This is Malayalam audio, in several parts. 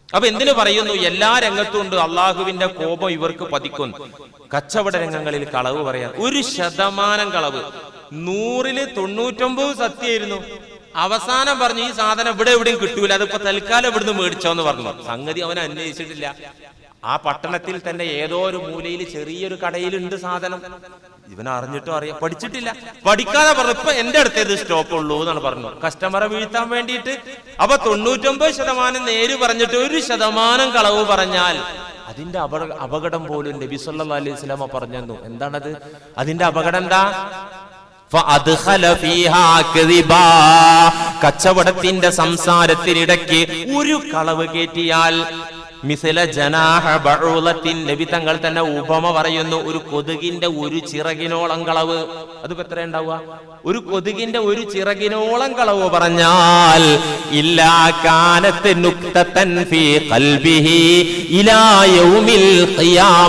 അപ്പൊ എന്തിനു പറയുന്നു? എല്ലാ രംഗത്തും ഉണ്ട് അള്ളാഹുവിന്റെ കോപം ഇവർക്ക് പതിക്കുന്നു. കച്ചവട രംഗങ്ങളിൽ കളവ് പറയാൻ 1% കളവ്. 100-ൽ 99 സത്യമായിരുന്നു. അവസാനം പറഞ്ഞു ഈ സാധനം ഇവിടെ എവിടെയും കിട്ടൂല, അതിപ്പോ തൽക്കാലം ഇവിടുന്ന് മേടിച്ചോന്ന് പറഞ്ഞു. സംഗതി അവൻ അന്വേഷിച്ചിട്ടില്ല. ആ പട്ടണത്തിൽ തന്നെ ഏതോ ഒരു മൂലയിൽ ചെറിയൊരു കടയിലുണ്ട് സാധനം. ഇവൻ അറിഞ്ഞിട്ടും അറിയാം, പഠിച്ചിട്ടില്ല, പഠിക്കാതെ പറഞ്ഞു ഇപ്പൊ എന്റെ അടുത്തേത് സ്റ്റോപ്പ് ഉള്ളൂ എന്നാണ് പറഞ്ഞു, കസ്റ്റമറെ വീഴ്ത്താൻ വേണ്ടിയിട്ട്. അപ്പൊ 99% നേര് പറഞ്ഞിട്ട് 1% കളവ് പറഞ്ഞാൽ അതിന്റെ അപകടം പോലും നബി സല്ലല്ലാഹു അലൈഹി വസല്ലം പറഞ്ഞു. എന്താണത്? അതിന്റെ അപകടം എന്താ? കച്ചവടത്തിന്റെ സംസാരത്തിനിടയ്ക്ക് ഒരു കളവ് കയറ്റിയാൽ മിസല ജനാഹ ബഊലത്തിൻ, നബി തങ്ങൾ തന്നെ ഉപമ പറയുന്നു, ഒരു കൊതുകിന്റെ ഒരു ചിറകിനോളം കളവ്. അതിപ്പോ എത്ര ഉണ്ടാവുക? ഒരു കൊതുകിന്റെ ഒരു ചിറകിനോളം കളവ് പറഞ്ഞാൽ ഇല്ലാ കാനത്ത് നുക്തതൻ ഫീ ഖൽബിഹി ഇലാ യൗമിൽ ഖിയാമ,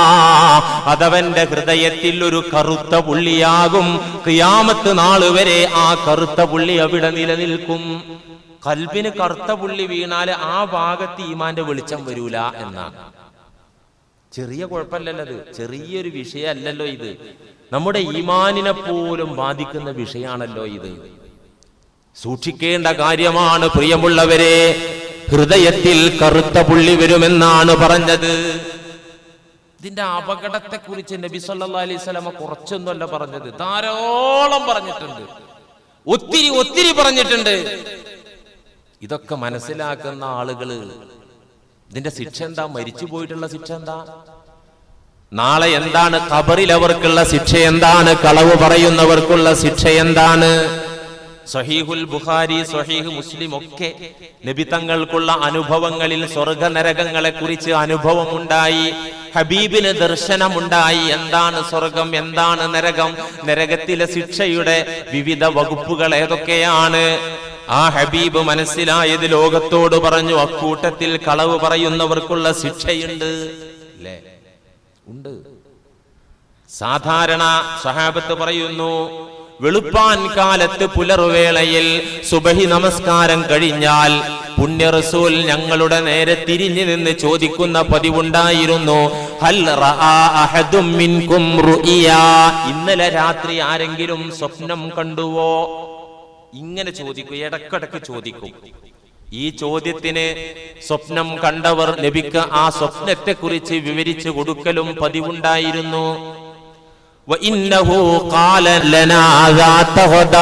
അതവന്റെ ഹൃദയത്തിൽ ഒരു കറുത്ത പുള്ളിയാകും. ഖിയാമത്ത് നാൾ വരെ ആ കറുത്ത പുള്ളി അവിടെ നിലനിൽക്കും. കൽബിന് കറുത്ത പുള്ളി വീണാല് ആ ഭാഗത്ത് ഈമാന്റെ വെളിച്ചം വരൂല എന്നാണ്. ചെറിയ കുഴപ്പമല്ലല്ലോ ഇത്, ചെറിയൊരു വിഷയമല്ലല്ലോ ഇത്, നമ്മുടെ ഈമാനിനെ പോലും ബാധിക്കുന്ന വിഷയമാണല്ലോ ഇത്. സൂക്ഷിക്കേണ്ട കാര്യമാണ് പ്രിയമുള്ളവരെ. ഹൃദയത്തിൽ കറുത്ത പുള്ളി വരുമെന്നാണ് പറഞ്ഞത്. ഇതിന്റെ അപകടത്തെ കുറിച്ച് നബി സല്ലല്ലാഹു അലൈഹി വസല്ലം കുറച്ചൊന്നുമല്ല പറഞ്ഞത്, ധാരാളം പറഞ്ഞിട്ടുണ്ട്, ഒത്തിരി പറഞ്ഞിട്ടുണ്ട്. ഇതൊക്കെ മനസ്സിലാക്കുന്ന ആളുകള് ഇതിന്റെ ശിക്ഷ എന്താ? മരിച്ചു പോയിട്ടുള്ള ശിക്ഷ എന്താ? നാളെ എന്താണ് ഖബറിൽ അവർക്കുള്ള ശിക്ഷ എന്താണ്? കളവ് പറയുന്നവർക്കുള്ള ശിക്ഷ എന്താണ്? സഹീഹുൽ ബുഖാരി, സഹീഹ് മുസ്ലിം ഒക്കെ നബി തങ്ങൾക്കുള്ള അനുഭവങ്ങളിൽ സ്വർഗ നരകങ്ങളെ കുറിച്ച് അനുഭവമുണ്ടായി, ഹബീബിന് ദർശനമുണ്ടായി. എന്താണ് സ്വർഗം, എന്താണ് നരകം, നരകത്തിലെ ശിക്ഷയുടെ വിവിധ വകുപ്പുകൾ ഏതൊക്കെയാണ്? ആ ഹബീബ് മനസ്സിലായത് ലോകത്തോട് പറഞ്ഞു. അക്കൂട്ടത്തിൽ കളവ് പറയുന്നവർക്കുള്ള ശിക്ഷയുണ്ട്, അല്ലേ? ഉണ്ട്. സാധാരണ സഹാബത്ത് പറയുന്നു, വെളുപ്പാൻ കാലത്ത് പുലർവേളയിൽ സുബഹി നമസ്കാരം കഴിഞ്ഞാൽ പുണ്യ റസൂൽ ഞങ്ങളുടെ നേരെ തിരിഞ്ഞു നിന്ന് ചോദിക്കുന്ന പതിവുണ്ടായിരുന്നു, ഹൽ റആ അഹദും മിൻകും റുഇയാ, ഇന്നലെ രാത്രി ആരെങ്കിലും സ്വപ്നം കണ്ടുവോ? ഇങ്ങനെ ചോദിക്കും, ഇടക്കിടക്ക് ചോദിക്കും. ഈ ചോദ്യത്തിന് സ്വപ്നം കണ്ടവർ നബിക്ക് ആ സ്വപ്നത്തെ കുറിച്ച് വിവരിച്ചു കൊടുക്കലും പതിവുണ്ടായിരുന്നു. വഇന്നഹു ഖാല ലനാ ദാത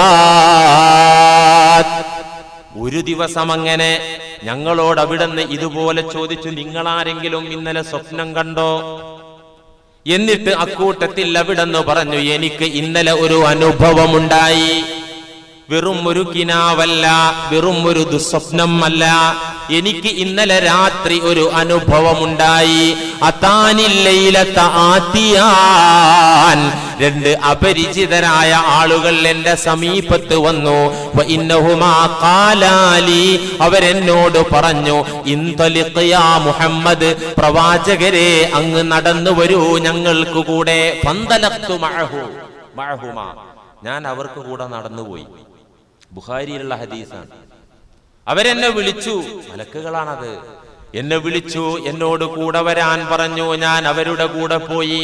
ഗദാത്, ഒരു ദിവസം അങ്ങനെ ഞങ്ങളോട് അവിടുന്ന് ഇതുപോലെ ചോദിച്ചു, നിങ്ങളാരെങ്കിലും ഇന്നലെ സ്വപ്നം കണ്ടോ? എന്നിട്ട് അക്കൂട്ടത്തിൽ അവിടുന്ന് പറഞ്ഞു, എനിക്ക് ഇന്നലെ ഒരു അനുഭവമുണ്ടായി. വെറും ഒരു കിനാവല്ല, വെറും ഒരു ദുസ്വപ്നം അല്ല, എനിക്ക് ഇന്നലെ രാത്രി ഒരു അനുഭവമുണ്ടായി. അതാനിൽ ലൈലത ആതിയാൻ, രണ്ട് അപരിചിതരായ ആളുകൾ എന്റെ സമീപത്ത് വന്നു. വഇന്നഹുമാ ഖാലാലി, അവരെന്നോട് പറഞ്ഞു, ഇൻതലിഖ് യാ മുഹമ്മദ്, പ്രവാചകരെ അങ്ങ് നടന്നു വരൂ ഞങ്ങൾക്ക് കൂടെ. ഫന്തലഖ്തു മഅഹുമാ, ഞാൻ അവർക്ക് കൂടെ നടന്നുപോയി. ബുഖാരിയിലുള്ള ഹദീസാണ്. അവരെന്നെ വിളിച്ചു, മലക്കുകളാണത്. എന്നെ വിളിച്ചു, എന്നോട് കൂടെ വരാൻ പറഞ്ഞു. ഞാൻ അവരുടെ കൂടെ പോയി.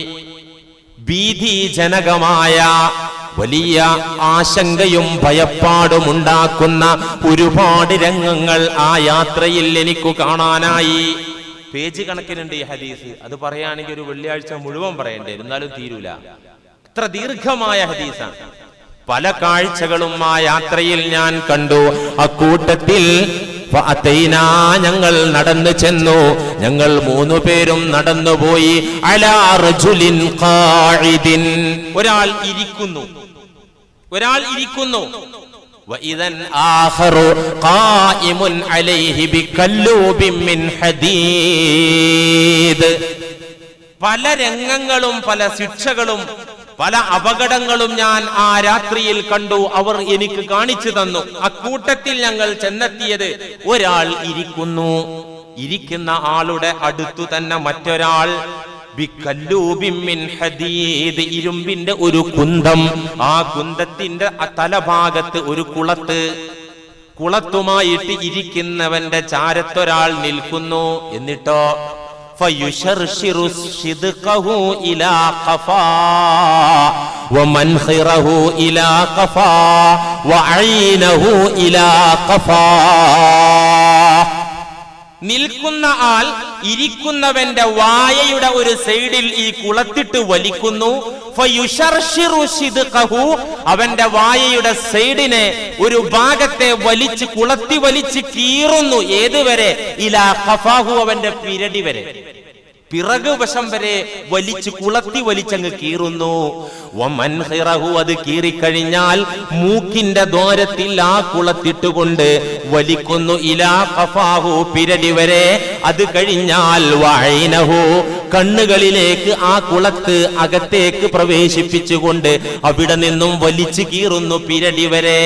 ഭീതിജനകമായ വലിയ ആശങ്കയും ഭയപ്പാടും ഉണ്ടാക്കുന്ന ഒരുപാട് രംഗങ്ങൾ ആ യാത്രയിൽ എനിക്ക് കാണാനായി. പേജ് കണക്കിനുണ്ട് ഈ ഹദീസ്. അത് പറയുകയാണെങ്കിൽ ഒരു വെള്ളിയാഴ്ച മുഴുവൻ പറയേണ്ടി വരും, എന്നാലും തീരൂല. ഇത്ര ദീർഘമായ ഹദീസാണ്. പല കാഴ്ചകളും ആ യാത്രയിൽ ഞാൻ കണ്ടു. അക്കൂട്ടത്തിൽ ഞങ്ങൾ നടന്നു ചെന്നു. ഞങ്ങൾ 3 പേരും നടന്നുപോയി. അലാ റജുലിൻ ഖാഇദിൻ, ഒരാൾ ഇരിക്കുന്നു. വഇദൻ ആഖറു ഖായിമുൻ അലൈഹി ബികല്ലൂബിൻ മിൻ ഹദീദ്. പല രംഗങ്ങളും പല ശിക്ഷകളും പല അപകടങ്ങളും ഞാൻ ആ രാത്രിയിൽ കണ്ടു. അവർ എനിക്ക് കാണിച്ചു തന്നു. അക്കൂട്ടത്തിൽ ഞങ്ങൾ ചെന്നെത്തിയത് ഒരാൾ ഇരിക്കുന്ന ആളുടെ അടുത്തു തന്നെ മറ്റൊരാൾ ബികല്ലൂബിൻ മിൻ ഹദീദ്, ഇരുമ്പിന്റെ ഒരു കുന്തം, ആ കുന്തത്തിന്റെ തലഭാഗത്ത് ഒരു കുളത്ത്. കുളത്തുമായിട്ട് ഇരിക്കുന്നവന്റെ ചാരത്തൊരാൾ നിൽക്കുന്നു. എന്നിട്ടോ ഫയുശർശിറു ശിദ്ഖഹു ഇലാ ഖഫാ വമൻഖിറഹു ഇലാ ഖഫാ വഅയ്നഹു ഇലാ ഖഫാ. നിൽക്കുന്ന ആൾ ഇരിക്കുന്നവന്റെ വായയുടെ ഒരു സൈഡിൽ ഈ കുളത്തിട്ട് വലിക്കുന്നു. ഫയുശർശിറു ശിദ്ഖഹു, അവന്റെ വായയുടെ സൈഡിനെ ഒരു ഭാഗത്തെ വലിച്ച് കുളത്തി വലിച്ച് കീറുന്നു. ഏതുവരെ? ഇലാ ഖഫാഹു, അവന്റെ പിരടി വരെ, പിറകു വശം വരെ വലിച്ച് കുളത്തി വലിച്ചങ്ങ് കീറുന്നു. വമൻഖിറഹു, അത് കീറിക്കഴിഞ്ഞാൽ മൂക്കിന്റെ ദ്വാരത്തിൽ ആ കുളത്തിട്ടുകൊണ്ട് വലിക്കുന്നു. ഇലാ ഖഫാഹു, പിരടി വരെ. അത് കഴിഞ്ഞാൽ വഅയ്നഹു, കണ്ണുകളിലേക്ക് ആ കുളത്ത് അകത്തേക്ക് പ്രവേശിപ്പിച്ചുകൊണ്ട് അവിടെ നിന്നും വലിച്ചു കീറുന്നു പിരടി വരെ.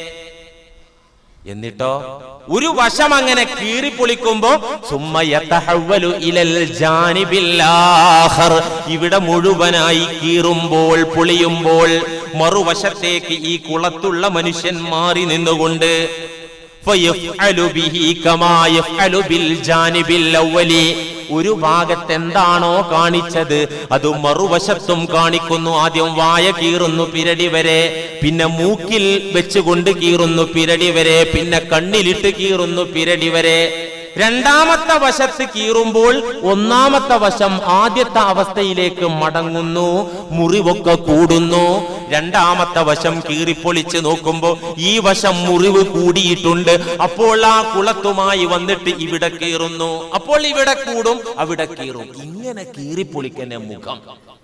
എന്നിട്ടോ ഒരു വശം അങ്ങനെ കീറിപ്പൊളിക്കുമ്പോ സുമ്മ യതഹവ്വലു ഇലൽ ജാനിബിൽ ആഖർ, ഇവിടെ മുഴുവനായി കീറുമ്പോൾ പൊളിയുമ്പോൾ മറുവശത്തേക്ക് ഈ കുളത്തുള്ള മനുഷ്യൻ മാറി നിന്നുകൊണ്ട് ഫയഫ്അലു ബിഹി കമാ യഫ്അലു ബിൽ ജാനിബിൽ അവ്വലി, ഒരു ഭാഗത്ത് എന്താണോ കാണിച്ചത് അത് മറുവശത്തും കാണിക്കുന്നു. ആദ്യം വായ കീറുന്നു പിരടി വരെ, പിന്നെ മൂക്കിൽ വെച്ചുകൊണ്ട് കീറുന്നു പിരടി വരെ, പിന്നെ കണ്ണിലിട്ട് കീറുന്നു പിരടി വരെ. രണ്ടാമത്തെ വശത്ത് കീറുമ്പോൾ ഒന്നാമത്തെ വശം ആദ്യത്തെ അവസ്ഥയിലേക്ക് മടങ്ങുന്നു, മുറിവൊക്കെ കൂടുന്നു. രണ്ടാമത്തെ വശം കീറിപ്പൊളിച്ച് നോക്കുമ്പോൾ ഈ വശം മുറിവ് കൂടിയിട്ടുണ്ട്. അപ്പോൾ ആ കുളത്തുമായി വന്നിട്ട് ഇവിടെ കീറുന്നു, അപ്പോൾ ഇവിടെ കൂടും, അവിടെ കീറും. ഇങ്ങനെ കീറിപ്പൊളിക്കന്നെ മുഖം.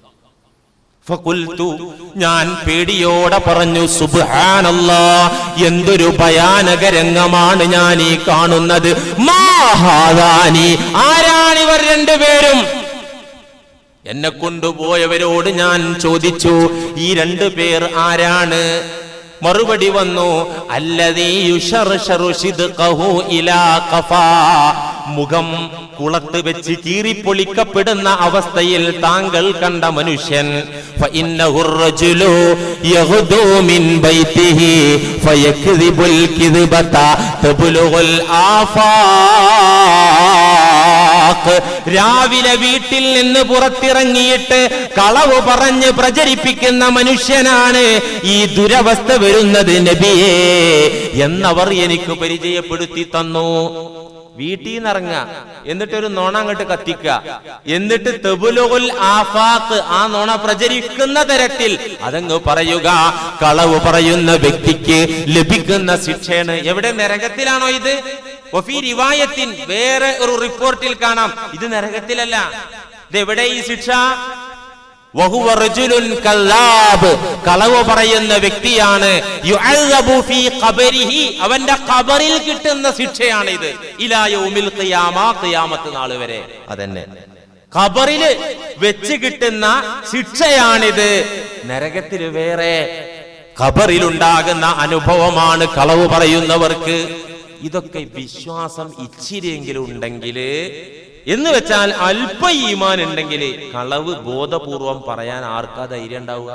ഫഖുൽതു, ഞാൻ പേടിയോടെ പറഞ്ഞു, സുബ്ഹാനല്ലാഹ്, എന്തൊരു ഭയാനക രംഗമാണ് ഞാൻ ഈ കാണുന്നത്. മാ ഹാദാനി, ആരാണിവർ രണ്ടുപേരും? എന്നെ കൊണ്ടുപോയവരോട് ഞാൻ ചോദിച്ചു, ഈ രണ്ടുപേർ ആരാണ്? മറുപടി വന്നു, അല്ലദീ യുശർശറു ശിദ്ഖഹു ഇലാ ഖഫാ, മുഖം കുളത്ത് വെച്ച് കീറിപ്പൊളിക്കപ്പെടുന്ന അവസ്ഥയിൽ താങ്കൾ കണ്ട മനുഷ്യൻ. ഫഇന്നഹു റജുലു യഗ്ദു മിൻ ബൈതിഹി ഫയക്ദിബുൽ കിദ്ബത തബ്ലുഗുൽ ആഫാഖ്, രാവിലെ വീട്ടിൽ നിന്ന് പുറത്തിറങ്ങിയിട്ട് കളവ് പറഞ്ഞ് പ്രചരിപ്പിക്കുന്ന മനുഷ്യനാണ് ഈ ദുരവസ്ഥ വരുന്നത് നബിയേ എന്നവർ എനിക്ക് പരിചയപ്പെടുത്തി തന്നു. വീട്ടിൽ നിന്ന് ഇറങ്ങുക, എന്നിട്ടൊരു നോണ അങ്ങോട്ട് കത്തിക്കുക, എന്നിട്ട് തബ്ലുഗുൽ ആഫാഖ്, ആ നോണ പ്രചരിക്കുന്ന തരത്തിൽ അതങ്ങ് പറയുക. കളവ് പറയുന്ന വ്യക്തിക്ക് ലഭിക്കുന്ന ശിക്ഷയാണ്. എവിടെ? നരകത്തിലാണോ ഇത്? വഫീ റിവായത്തിൻ, വേറെ ഒരു റിപ്പോർട്ടിൽ കാണാം ഇത് നരകത്തിലല്ല. ഇതെവിടെ ഈ ശിക്ഷ? വഹുവ റജുലുൻ കല്ലാബ്, കളവ് പറയുന്ന വ്യക്തിയാണ്. യുഅദബു ഫീ ഖബരിഹി, അവന്റെ ഖബറിൽ കിട്ടുന്ന ശിക്ഷയാണ് ഇത്. ഇലാ യൗമിൽ ഖിയാമ, ഖിയാമത്ത് നാൾ വരെ. അതന്നെ ഖബറിൽ വെച്ച് കിട്ടുന്ന ശിക്ഷയാണിത്. നരകത്തിൽ വേറെ, ഖബറിലുണ്ടാകുന്ന അനുഭവമാണ് കളവ് പറയുന്നവർക്ക്. ഇതൊക്കെ വിശ്വാസം ഇച്ചിരിയെങ്കിലും ഉണ്ടെങ്കിൽ, എന്ന് വെച്ചാൽ അല്പ ഈമാൻ ഉണ്ടെങ്കിൽ കളവ് ബോധപൂർവം പറയാൻ ആർക്കാ ധൈര്യം ഉണ്ടാവുക?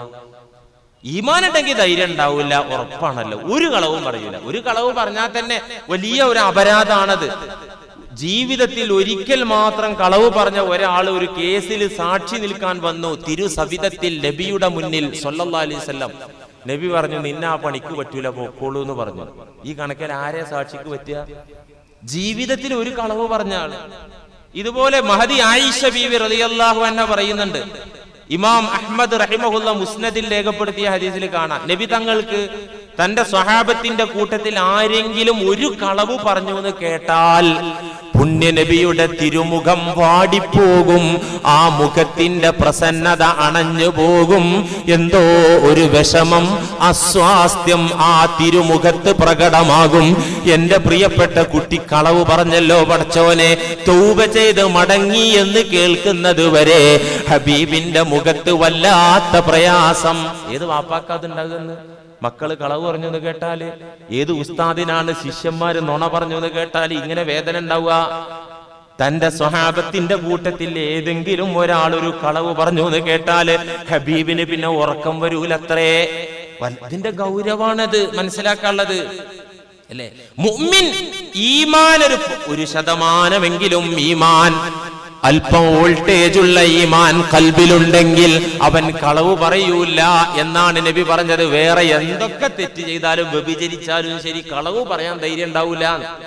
ഈമാൻ ഉണ്ടെങ്കിൽ ധൈര്യം ഉണ്ടാവില്ല, ഉറപ്പാണല്ലോ. ഒരു കളവും പറയൂല. ഒരു കളവ് പറഞ്ഞാൽ തന്നെ വലിയ ഒരു അപരാധമാണത്. ജീവിതത്തിൽ ഒരിക്കൽ മാത്രം കളവ് പറഞ്ഞ ഒരാൾ ഒരു കേസിൽ സാക്ഷി നിൽക്കാൻ വന്നു തിരുസവിധത്തിൽ നബിയുടെ മുന്നിൽ സല്ലല്ലാഹു അലൈഹി വസല്ലം. നബി പറഞ്ഞു, നിന്നെ ആ പണിക്ക് പറ്റൂല, പൊക്കോളൂ എന്ന് പറഞ്ഞു. ഈ കണക്കിൽ ആരെ സാക്ഷിക്ക് പറ്റുക? ജീവിതത്തിൽ ഒരു കളവ് പറഞ്ഞ ആള്. ഇതുപോലെ മഹദി ആയിഷ ബീവി റളിയല്ലാഹു അൻഹ പറയുന്നുണ്ട്. ഇമാം അഹ്മദ് റഹിമഹുല്ല മുസ്നദിൽ രേഖപ്പെടുത്തിയ ഹദീസിൽ കാണാം, നബി തങ്ങൾക്ക് തന്റെ സ്വഹാബത്തിന്റെ കൂട്ടത്തിൽ ആരെങ്കിലും ഒരു കളവ് പറഞ്ഞു എന്ന് കേട്ടാൽ പുണ്യ നബിയുടെ തിരുമുഖം വാടിപ്പോകും, ആ മുഖത്തിന്റെ പ്രസന്നത അണഞ്ഞു പോകും. എന്തോ ഒരു വിഷമം, അസ്വാസ്ഥ്യം ആ തിരുമുഖത്ത് പ്രകടമാകും. എന്റെ പ്രിയപ്പെട്ട കുട്ടി കളവ് പറഞ്ഞല്ലോ പടച്ചോനെ, തൗബ ചെയ്ത് മടങ്ങി എന്ന് കേൾക്കുന്നത് വരെ ഹബീബിന്റെ മുഖത്ത് വല്ലാത്ത പ്രയാസം. ഏത് വാപ്പാക്കാതുണ്ടാകുന്നു? മക്കള് കളവ് പറഞ്ഞു എന്ന് കേട്ടാല്, ഏത് ഉസ്താദിനാണ് ശിഷ്യന്മാര് നുണ പറഞ്ഞു എന്ന് കേട്ടാൽ ഇങ്ങനെ വേദന ഉണ്ടാവുക? തന്റെ സ്വഹാബത്തിന്റെ കൂട്ടത്തിൽ ഏതെങ്കിലും ഒരാൾ ഒരു കളവ് പറഞ്ഞു എന്ന് കേട്ടാല് ഹബീബിന് പിന്നെ ഉറക്കം വരൂലത്രേ. ഇതിന്റെ ഗൗരവാണത് മനസ്സിലാക്കാനുള്ളത്. അല്ലേ? മുഅ്മിൻ ഈമാൻ ഒരു ശതമാനമെങ്കിലും ഈമാൻ, അല്പം വോൾട്ടേജ് ഉള്ള ഈമാൻ ഖൽബിലുണ്ടെങ്കിൽ അവൻ കളവ് പറയൂല എന്നാണ് നബി പറഞ്ഞത്. വേറെ എന്തൊക്കെ തെറ്റ് ചെയ്താലും വ്യഭിചരിച്ചാലും ശരി കളവ് പറയാൻ ധൈര്യം ഉണ്ടാവൂല.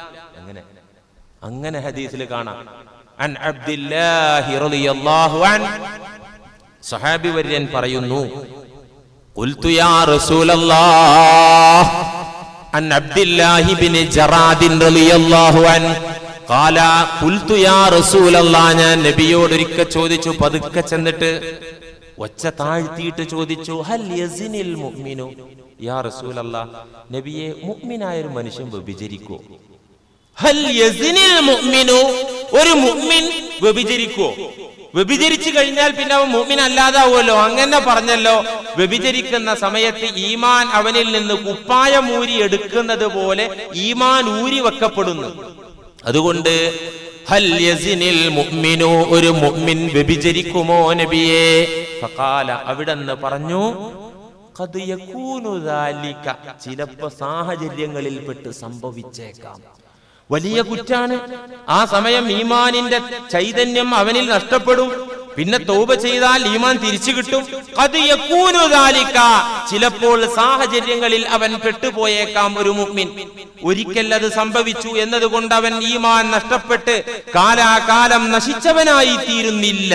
അങ്ങനെ ഹദീസിൽ കാണാം. അൻ അബ്ദില്ലാഹി റളിയല്ലാഹു അൻഹു, സഹാബി വര്യൻ പറയുന്നു, ഖുൽതു യാ റസൂലല്ലാഹ് അൻ അബ്ദില്ലാഹി ഇബ്നു ജറാദ് റളിയല്ലാഹു അൻഹു ഖാല ഖുൽതു യാ റസൂലല്ലാഹ്, ഞാൻ നബിയോട് ഒരിക്കൽ ചോദിച്ചു, പതുക്കെ ചെന്നിട്ട് ഒച്ച താഴ്ത്തിയിട്ട് ചോദിച്ചു, ഹൽ യസിനിൽ മുഅ്മിനു യാ റസൂലല്ലാഹ്, നബിയെ മുഅ്മിനായ ഒരു മനുഷ്യൻ വ്യഭിചരിക്കോ? ഹൽ യസിനിൽ മുഅ്മിനു, ഒരു മുഅ്മിൻ വ്യഭിചരിക്കോ? വ്യഭിചരിച്ചു കഴിഞ്ഞാൽ പിന്നെ അവൻ മുഅ്മിൻ അല്ലാതാവുമല്ലോ. അങ്ങനെ പറഞ്ഞല്ലോ. വ്യഭിചരിക്കുന്ന സമയത്ത് ഈമാൻ അവനിൽ നിന്ന് കുപ്പായം ഊരി എടുക്കുന്നത് പോലെ ഈമാൻ ഊരി വെക്കപ്പെടുന്നു. അതുകൊണ്ട് ഹൽ യസിനിൽ മുഅ്മിനു, ഒരു മുഅ്മിൻ വ്യഭിചരിക്കുമോ നബിയേ? ഫഖാല, അവിടെന്ന് പറഞ്ഞു, ഖദ് യകൂനു ദാലിക, ചിലപ്പോൾ സാഹചര്യങ്ങളിൽ പെട്ട് സംഭവിച്ചേക്കാം. വലിയ കുറ്റാണ്. ആ സമയം ഈമാനിന്റെ ചൈതന്യം അവനിൽ നഷ്ടപ്പെടും. പിന്നെ തൗബ ചെയ്താൽ ഈമാൻ തിരിച്ചു കിട്ടും. ഖദ് യകൂനു ദാലിക, ചിലപ്പോൾ സാഹചര്യങ്ങളിൽ അവൻ പെട്ടുപോയേക്കാം ഒരു മുഅ്മിൻ. ഒരിക്കൽ അത് സംഭവിച്ചു എന്നതുകൊണ്ട് അവൻ ഈമാൻ നഷ്ടപ്പെട്ട് കാലാകാലം നശിച്ചവനായി തീരുന്നില്ല.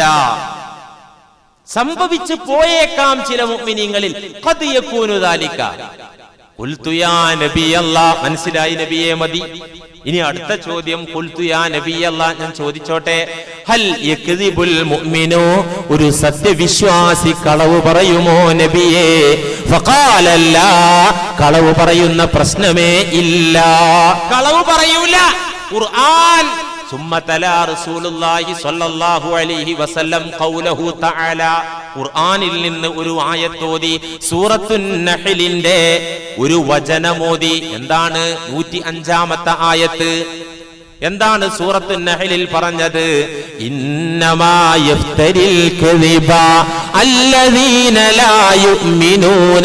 സംഭവിച്ചു പോയേക്കാം ചില മുഅ്മിനീങ്ങളിൽ. ഖദ് യകൂനു ദാലിക. ഖുൽതു യാ നബിയല്ലാഹ്, മനസ്സിലായി നബിയെ, മതി. ഇനി അടുത്ത ചോദ്യം, ഖുൽതു യാ നബിയല്ലാഹ്, ഞാൻ ചോദിച്ചോട്ടെ, ഹൽ യക്ദിബുൽ മുഅ്മിനു, ഒരു സത്യവിശ്വാസി കളവ് പറയുമോ നബിയേ? ഫഖാല ലാ, കളവ് പറയുന്ന പ്രശ്നമേ ഇല്ല, കളവ് പറയൂല. ഖുർആൻ ثم تلا رسول الله صلى الله عليه وسلم قوله تعالى, ഖുർആനിൽ നിന്ന് ഒരു ആയത്തോതി, സൂറത്തുൻ നഹ്ലിന്റെ ഒരു വചനമോതി. എന്താണ് 105-ാമത്തെ ആയത്ത്? എന്താണ് സൂറത്തുൻ നഹ്ലിൽ പറഞ്ഞത്? ഇന്നമാ യഫ്തരിൽ കദിബ അല്ലദീന ലാ യുഅ്മിനൂന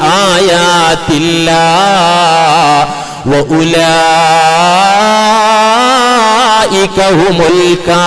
ബിആയാതില്ലാഹ് വഉലൈക ഹുമുൽ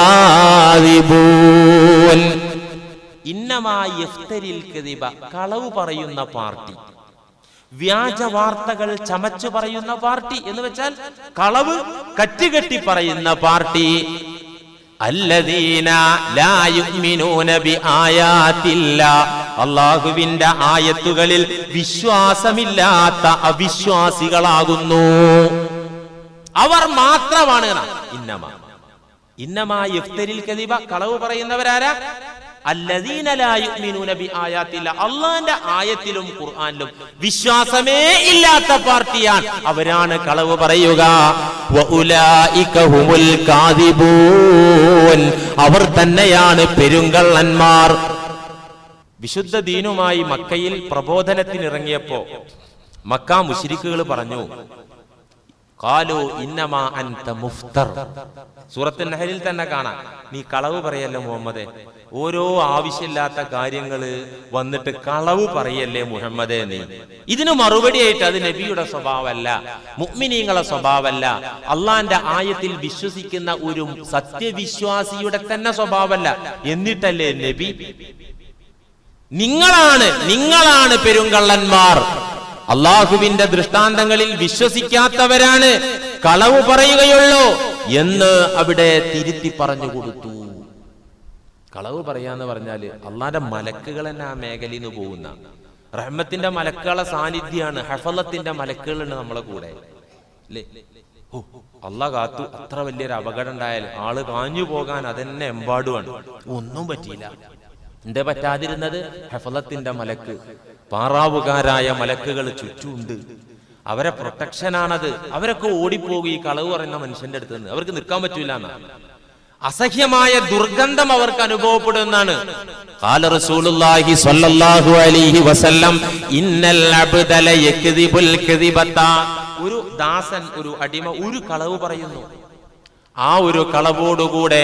കാദിബൂൻ. ഇന്നമാ യഫ്തരിൽ കദിബ, കളവ് പറയുന്ന പാർട്ടി, വ്യാജ വാർത്തകൾ ചമച്ചു പറയുന്ന പാർട്ടി എന്ന് വെച്ചാൽ കളവ് കറ്റുകെട്ടി പറയുന്ന പാർട്ടി. അല്ലദീന ലാ യുഅ്മിനൂന ബിആയാതില്ലാഹ്, അല്ലാഹുവിന്റെ ആയത്തുകളിൽ വിശ്വാസമില്ലാത്ത അവിശ്വാസികളാകുന്നു. അവർ മാത്രമാണ് ഇന്നമാ യഫ്തരിൽ കദിബ, കളവ് പറയുന്നവരാരാ? അല്ലദീന ലാ യുഅ്മിനൂന ബിആയാതില്ലാഹ്, അല്ലാഹുവിന്റെ ആയത്തിലും ഖുർആനിലും വിശ്വാസമേ ഇല്ലാത്ത പാർട്ടിയാണ്, അവരാണ് കളവ് പറയുക. വഉലൈക ഹുമുൽ കാദിബൂൻ, അവർ തന്നെയാണ് പെരുങ്കള്ളന്മാർ. വിശുദ്ധ ദീനുമായി മക്കയിൽ പ്രബോധനത്തിനിറങ്ങിയപ്പോ മക്ക മുശ്രിക്കുകൾ പറഞ്ഞു, ഖാലു ഇന്നമാ അൻത മുഫ്തർ. സൂറത്തുൻ നഹ്ലിൽ തന്നെ കാണാം, നീ കളവ് പറയല്ലേ മുഹമ്മദേ, ഓരോ ആവശ്യമില്ലാത്ത കാര്യങ്ങള് വന്നിട്ട് കളവ് പറയല്ലേ മുഹമ്മദേ നീ. ഇതിന് മറുപടിയായിട്ട് അത് നബിയുടെ സ്വഭാവമല്ല, മുഅ്മിനീങ്ങളുടെ സ്വഭാവമല്ല, അള്ളാന്റെ ആയത്തിൽ വിശ്വസിക്കുന്ന ഒരു സത്യവിശ്വാസിയുടെ തന്നെ സ്വഭാവമല്ല. എന്നിട്ടല്ലേ നബി, നിങ്ങളാണ് പെരുങ്കള്ളന്മാർ, അള്ളാഹുവിന്റെ ദൃഷ്ടാന്തങ്ങളിൽ വിശ്വസിക്കാത്തവരാണ്, കളവ് പറയുകയുള്ളൂ എന്ന് അവിടെ തിരുത്തി പറഞ്ഞു കൊടുത്തു. കളവ് പറയാന്ന് പറഞ്ഞാല് അള്ളാന്റെ മലക്കുകൾ തന്നെ ആ മേഖലയിൽ നിന്ന് പോകുന്ന റഹ്മത്തിന്റെ മലക്കുകളെ സാന്നിധ്യമാണ്. ഹഫളത്തിന്റെ മലക്കുകളുണ്ട് നമ്മളെ കൂടെ, അല്ലേ? ഓ, അള്ളാഹ് കാത്തു. അത്ര വലിയൊരു അപകടം ഉണ്ടായാൽ ആള് കാഞ്ഞു പോകാൻ അതെന്നെ എമ്പാടുമാണ്. ഒന്നും പറ്റിയില്ല. എന്തേ പറ്റാതിരുന്നത്? ഹഫളത്തിന്റെ മലക്ക്, പാറാവുകാരായ മലക്കുകൾ ചുറ്റുമുണ്ട്. അവരെ പ്രൊട്ടക്ഷനാണത്. അവരൊക്കെ ഓടിപ്പോകും ഈ കളവ് പറയുന്ന മനുഷ്യന്റെ അടുത്ത് നിന്ന്. അവർക്ക് നിൽക്കാൻ പറ്റൂല എന്നാണ്. അസഹ്യമായ ദുർഗന്ധം അവർക്ക് അനുഭവപ്പെടുന്നതാണ്. ഖാല റസൂലുള്ളാഹി സ്വല്ലല്ലാഹു അലൈഹി വസല്ലം ഇന്നൽ അബ്ദ ലയക്ദിബുൽ കദിബത, ഒരു ദാസൻ, ഒരു അടിമ ഒരു കളവ് പറയുന്നു. ആ ഒരു കളവോടുകൂടെ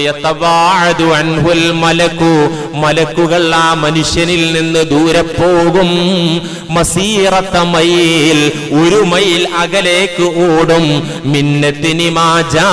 മലക്കുകൾ ആ മനുഷ്യനിൽ നിന്ന് ദൂരെ പോകും. മസീറത്ത മൈൽ, ഒരു മൈൽ അകലേക്ക് ഓടും. മിന്നത്തിനി മാജാ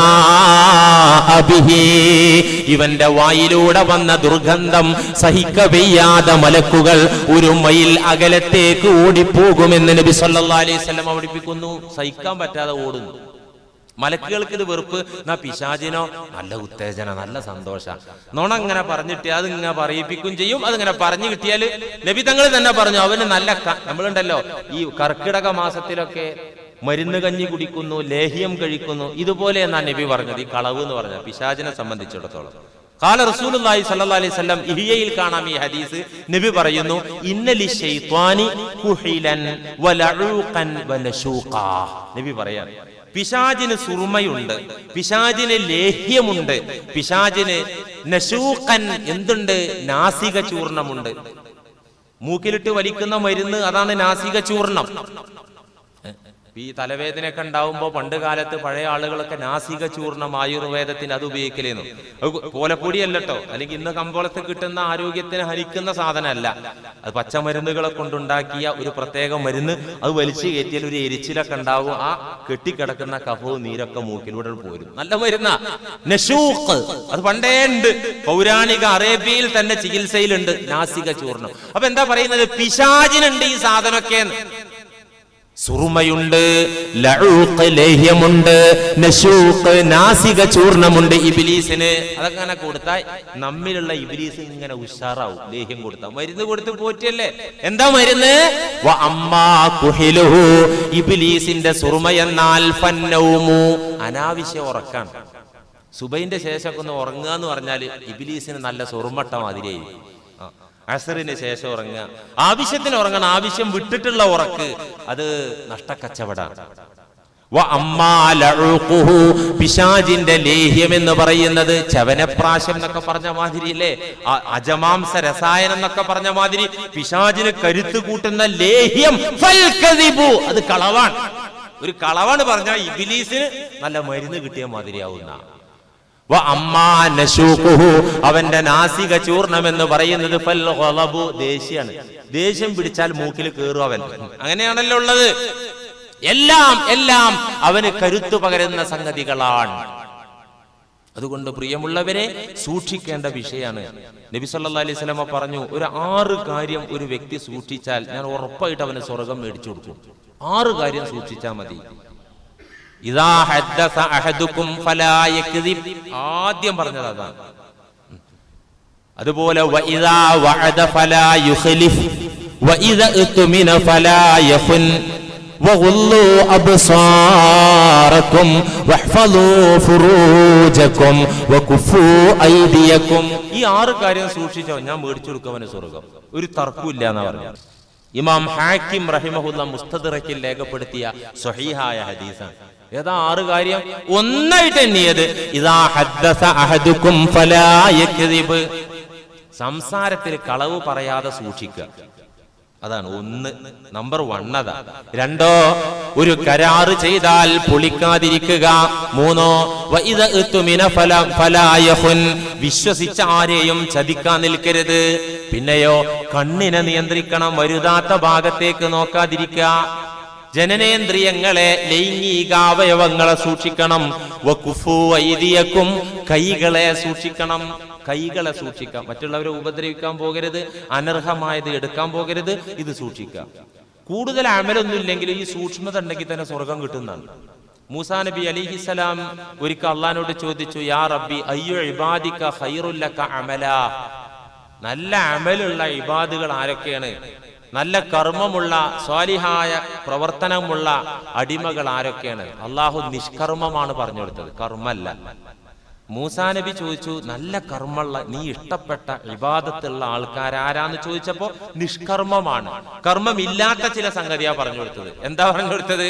ബിഹി, ഇവന്റെ വായിലൂടെ വന്ന ദുർഗന്ധം സഹിക്കവയ്യാതെ മലക്കുകൾ ഒരു മൈൽ അകലത്തേക്ക് ഓടിപ്പോകുമെന്ന് നബി സല്ലല്ലാഹു അലൈഹി വസല്ലം പഠിപ്പിക്കുന്നു. സഹിക്കാൻ പറ്റാതെ ഓടുന്നു. മലക്കുകൾക്ക് ഇത് വെറുപ്പ്, എന്നാ പിശാചിനോ നല്ല ഉത്തേജന, നല്ല സന്തോഷ. നോണ അങ്ങനെ പറഞ്ഞിട്ട് അതിങ്ങനെ പറയിപ്പിക്കും ചെയ്യും. അതിങ്ങനെ പറഞ്ഞു കിട്ടിയാല് നബി തങ്ങൾ തന്നെ പറഞ്ഞു അവന് നല്ല നമ്മളുണ്ടല്ലോ ഈ കർക്കിടക മാസത്തിലൊക്കെ മരുന്ന് കഞ്ഞി കുടിക്കുന്നു, ലേഹ്യം കഴിക്കുന്നു, ഇതുപോലെ എന്നാ നബി പറഞ്ഞത്. ഈ കളവ് എന്ന് പറഞ്ഞ പിശാചിനെ സംബന്ധിച്ചിടത്തോളം ഖാല റസൂലുള്ളാഹി സ്വല്ലല്ലാഹി അലൈഹി വസല്ലം, ഇഹ്യയിൽ കാണാം ഈ ഹദീസ്. നബി പറയുന്നു ഇന്നലി ശൈത്വാനി കുഹിലൻ വലഊഖൻ വലശൂഖാ. നബി പറയാൻ പിശാചിന് സുർമയുണ്ട്, പിശാചിന് ലേഹ്യമുണ്ട്, പിശാചിന് നശൂഖൻ എന്തുണ്ട്, നാസിക ചൂർണമുണ്ട്. മൂക്കിലിട്ട് വലിക്കുന്ന മരുന്ന് അതാണ് നാസിക ചൂർണം. ഈ തലവേദനയൊക്കെ ഉണ്ടാവുമ്പോ പണ്ട് കാലത്ത് പഴയ ആളുകളൊക്കെ നാസിക ചൂർണം ആയുർവേദത്തിന് അത് ഉപയോഗിക്കലേന്നു. കോലപ്പൊടിയല്ലോ, അല്ലെങ്കിൽ ഇന്ന് കമ്പോളത്ത് കിട്ടുന്ന ആരോഗ്യത്തിന് ഹരിക്കുന്ന സാധനമല്ല. അത് പച്ചമരുന്നുകളെ കൊണ്ടുണ്ടാക്കിയ ഒരു പ്രത്യേക മരുന്ന്. അത് വലിച്ചു കയറ്റിയാൽ ഒരു എരിച്ചിലൊക്കെ ഉണ്ടാവും. ആ കെട്ടിക്കിടക്കുന്ന കഫവും നീരൊക്കെ മൂക്കിലൂടെ പോരും. നല്ല മരുന്ന നശൂഖ്, അത് പണ്ടേ ഉണ്ട്. പൗരാണിക അറേബ്യയിൽ തന്നെ ചികിത്സയിലുണ്ട് നാസിക ചൂർണം. അപ്പൊ എന്താ പറയുന്നത്, പിശാചിനുണ്ട് ഈ സാധനമൊക്കെ. സുറുമയുണ്ട്, ലഊഖ് ലേഹ്യമുണ്ട്, നശൂഖ് നാസിക ചൂർണമുണ്ട് ഇബ്ലീസിന്. അതൊക്കെ അങ്ങനെ കൊടുത്താൽ നമ്മിലുള്ള ഇബ്ലീസ് ഇങ്ങനെ ഉഷാറാവും. ലേഹ്യം കൊടുത്താൽ, മരുന്ന് കൊടുത്ത് പോറ്റിയല്ലേ. എന്താ മരുന്ന്? വഅമ്മാ കുഹിലുഹു, ഇബ്ലീസിന്റെ സുറുമ എന്നാൽ ഫന്നൗമു, അനാവശ്യ ഉറക്കാണ്. സുബൈന്റെ ശേഷമൊക്കെ ഒന്ന് ഉറങ്ങുക എന്ന് പറഞ്ഞാല് ഇബ്ലീസിന് നല്ല സുറുമട്ട മാതിരിയായിരിക്കും. അസറിന് ശേഷം ഉറങ്ങുക, ആവശ്യത്തിന് ഉറങ്ങണം. ആവശ്യം വിട്ടിട്ടുള്ള ഉറക്ക് അത് നഷ്ടക്കച്ചവടാണ്. പിശാചിന്റെ ലേഹ്യം എന്ന് പറയുന്നത് ചവനപ്രാശം എന്നൊക്കെ പറഞ്ഞ മാതിരിയില്ലേ, അജമാംസ രസായനം എന്നൊക്കെ പറഞ്ഞ മാതിരി പിശാചിന് കരുത്ത് കൂട്ടുന്ന ലേഹ്യം അത് കളവാണ്. ഒരു കളവാണ് പറഞ്ഞാൽ ഇബ്ലീസിന് നല്ല മരുന്ന് കിട്ടിയ മാതിരിയാവുന്ന. അവന്റെ നാസിക ചൂർണം എന്ന് പറയുന്നത് ദേഷ്യാണ്. ദേഷ്യം പിടിച്ചാൽ മൂക്കിൽ കയറും അവൻ. അങ്ങനെയാണല്ലോ ഉള്ളത്. എല്ലാം അവന് കരുത്തു പകരുന്ന സംഗതികളാണ്. അതുകൊണ്ട് പ്രിയമുള്ളവരെ, സൂക്ഷിക്കേണ്ട വിഷയമാണ്. നബി സല്ലല്ലാഹു അലൈഹി വസല്ലം പറഞ്ഞു, ഒരു 6 കാര്യം ഒരു വ്യക്തി സൂക്ഷിച്ചാൽ ഞാൻ ഉറപ്പായിട്ട് അവന് സ്വർഗം മേടിച്ചു കൊടുക്കും. 6 കാര്യം സൂക്ഷിച്ചാൽ മതി. ഇദാ ഹദ്ദസ അഹദുക്കും ഫലാ യക്ദിബ്, ആദ്യം പറഞ്ഞത് അതാണ്. അതുപോലെ വഇദാ വഅദ ഫലാ യുഖ്ലിഫ് വഇദാ ഉത്മിന ഫലാ യഖുൻ വഗുല്ലു അബ്സാറക്കും വഹ്ഫളൂ ഫുറൂജക്കും വകുഫൂ ഐദിയക്കും. ഈ 6 കാര്യം സൂക്ഷിച്ചോ ഞാൻ മേടിച്ചു കൊടുക്കവന് സ്വർഗം. ഒരു തർക്കമില്ല എന്നാ പറഞ്ഞത്. ഇമാം ഹാക്കിം റഹിമഹുല്ല മുസ്തദ്റക്കിൽ രേഖപ്പെടുത്തിയ സ്വഹീഹായ ഹദീസാണ്. ഏതാ 6 കാര്യം? ഒന്നായിട്ട് എണ്ണിയത് ഇദാ ഹദ്ദസ അഹദുക്കും ഫലാ യക്ദിബ്, സംസാരത്തിൽ കളവ് പറയാതെ സൂക്ഷിക്കുക. അതാണ് 1, നമ്പർ 1 അതാ. 2, ഒരു കരാറ് ചെയ്താൽ പൊളിക്കാതിരിക്കുക. 3, വഇദാ ഉത്മിന ഫലാ യഖുൻ, വിശ്വസിച്ച ആരെയും ചതിക്കാൻ നിൽക്കരുത്. പിന്നെയോ കണ്ണിനെ നിയന്ത്രിക്കണം, വരുതാത്ത ഭാഗത്തേക്ക് നോക്കാതിരിക്കുക. ജനനേന്ദ്രിയങ്ങളെ, ലൈംഗികാവയവങ്ങളെ സൂക്ഷിക്കണം. വകുഫു ഐദിയക്കും, കൈകളെ സൂക്ഷിക്കണം. കൈകളെ സൂക്ഷിക്കാം. മറ്റുള്ളവരെ ഉപദ്രവിക്കാൻ പോകരുത്, അനർഹമായത് എടുക്കാൻ പോകരുത്. ഇത് സൂക്ഷിക്കാം. കൂടുതൽ അമലൊന്നും ഇല്ലെങ്കിലും ഈ സൂക്ഷ്മത ഉണ്ടെങ്കിൽ തന്നെ സ്വർഗം കിട്ടുന്നതാണ്. മൂസാ നബി അലൈഹിസ്സലാം ഒരിക്കൽ അള്ളാഹിനോട് ചോദിച്ചു, യാ റബ്ബി അയ്യു ഇബാദിക ഖൈറുൽ ലക അമലാ, നല്ല അമലുള്ള ഇബാദുകൾ ആരൊക്കെയാണ്? നല്ല കർമ്മമുള്ള സ്വാലിഹായ പ്രവർത്തനമുള്ള അടിമകൾ ആരൊക്കെയാണ്? അള്ളാഹു നിഷ്കർമ്മമാണ് പറഞ്ഞു കൊടുത്തത്, കർമ്മല്ല. മൂസാ നബി ചോദിച്ചു, നല്ല കർമ്മമുള്ള നീ ഇഷ്ടപ്പെട്ട ഇബാദത്തുള്ള ആൾക്കാരാരാന്ന് ചോദിച്ചപ്പോ നിഷ്കർമ്മമാണ്, കർമ്മമില്ലാത്ത ചില സംഗതിയാ പറഞ്ഞു കൊടുത്തത്. എന്താ പറഞ്ഞു കൊടുത്തത്?